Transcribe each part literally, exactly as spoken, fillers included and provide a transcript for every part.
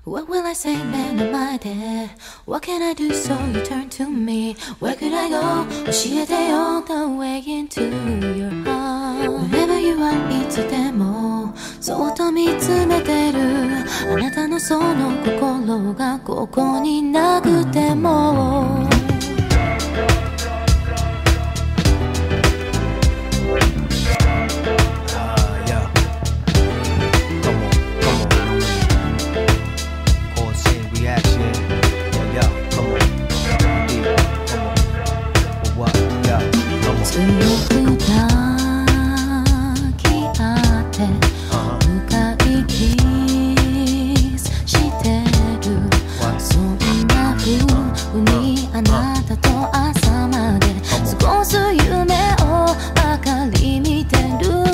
What will I say 目の前で What can I do so you turn to me Where could I go 教えてよ The way into your heart Wherever you are いつでもそっと見つめてるあなたのその心がここになくても強く抱き合って深いキスしてるそんな風にあなたと朝まで過ごす夢をばかり見てる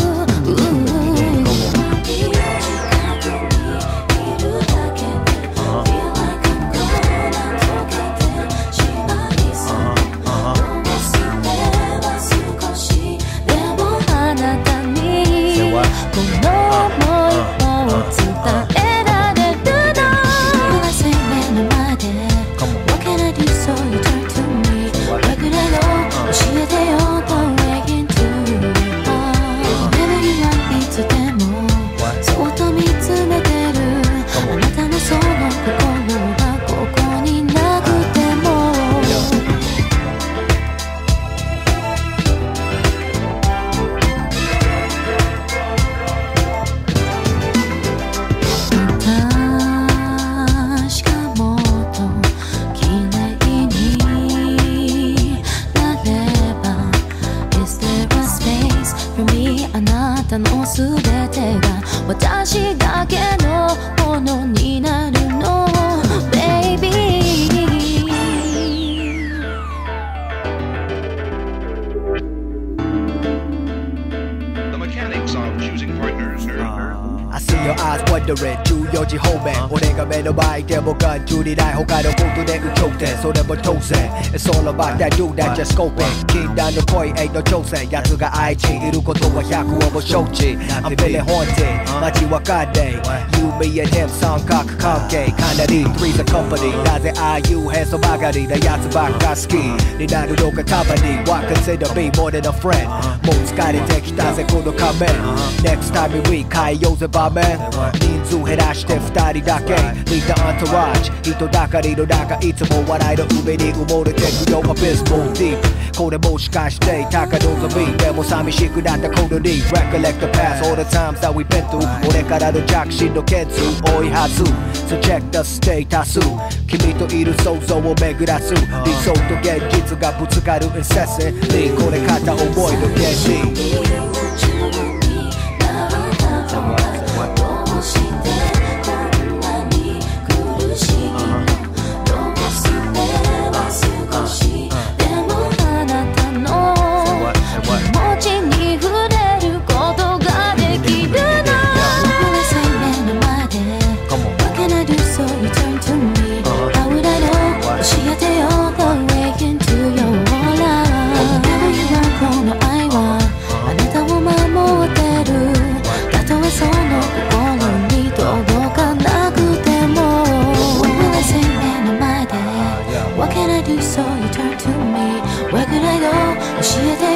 全てが私だけのものになるの Baby The mechanics of choosing partners I see your eyes wondering じゅうよじ方面俺が目の前でも眼中にない他のことで有頂点それも当然 It's all about that dude that just scoping 禁断の恋ain't no挑戦奴が愛人いることは百をも承知 I'm feeling haunted 街わかんねえ You, me and him 三角関係かなり Three's a company なぜああいう変装ばかりな奴ばっか好きになるのかたまに What consider me more than a friend もう疲れてきたぜこの仮面 Next time we 変えようぜ場面人数減らして二人だけみんなアントラージ人だかりの中いつも笑いの海に埋もれてくよ Abysmal deep これもしかして高望みでも寂しくなった頃に Recollect the past all the times that we've been through 俺からの着信の件数多いはず So check the status 君といる想像を巡らす理想と現実がぶつかる Incessantly これ片思いの原理So you turn to me Where could I go? 教えて